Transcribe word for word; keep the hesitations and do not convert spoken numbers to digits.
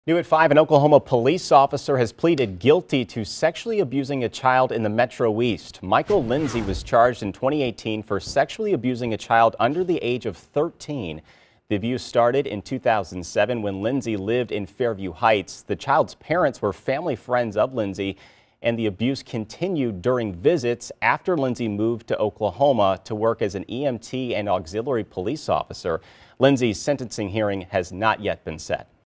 New at five, an Oklahoma police officer has pleaded guilty to sexually abusing a child in the Metro East. Michael Lindsey was charged in twenty eighteen for sexually abusing a child under the age of thirteen. The abuse started in two thousand seven when Lindsey lived in Fairview Heights. The child's parents were family friends of Lindsey, and the abuse continued during visits after Lindsey moved to Oklahoma to work as an E M T and auxiliary police officer. Lindsey's sentencing hearing has not yet been set.